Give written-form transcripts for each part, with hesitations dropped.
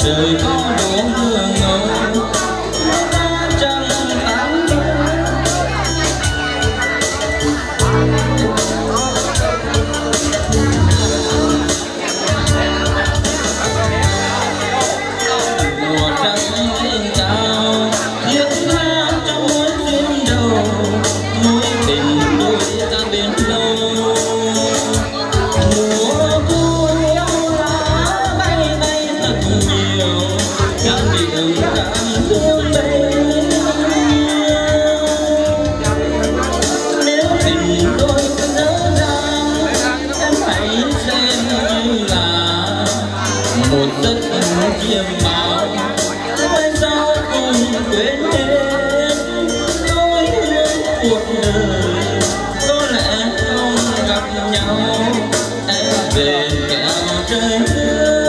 trời có đổ mưa ngâu trăng tám mùa trăng lên cao thiết tha trong mối duyên đầu mối tình đôi ta bên lâu. Mùa thu yêu lá bay bay thật nhiều cảm điện cảm thương bấy nhiêu. Nếu tình tôi có dở dang em hãy xem như là một giấc mơ chiêm bao mai sau cùng quên hết tôi hướng cuộc đời có lẽ không gặp nhau em về kẹo trời mưa.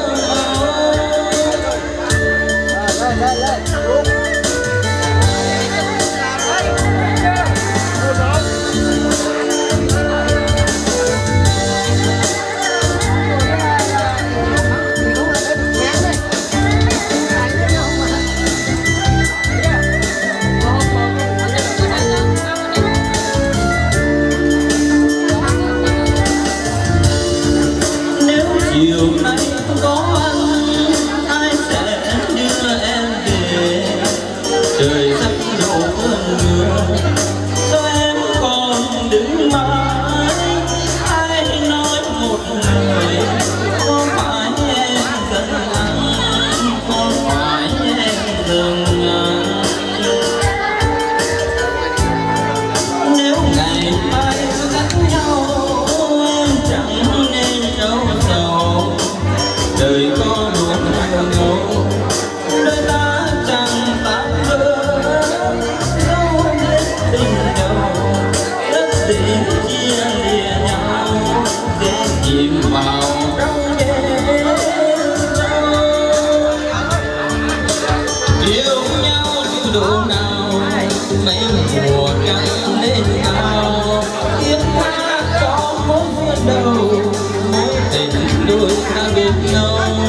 Chiều nay có anh ai sẽ đưa em về trời sắp đổ cơn mưa sao em còn đứng mãi. Ai nói một lời có phải em giận anh có phải em lường anh. Nếu ngày mai cắt nhau em chẳng nên âu sầu đời có đuổi ngầu đôi ta chẳng tan vỡ đâu biết tình đầu rất dễ chia lìa nhau dễ chìm vào trong đêm sâu. Yêu nhau từ độ nào mấy mùa trăng lên cao thiết tha có mối duyên đầu mối tình đôi ta bên nhau.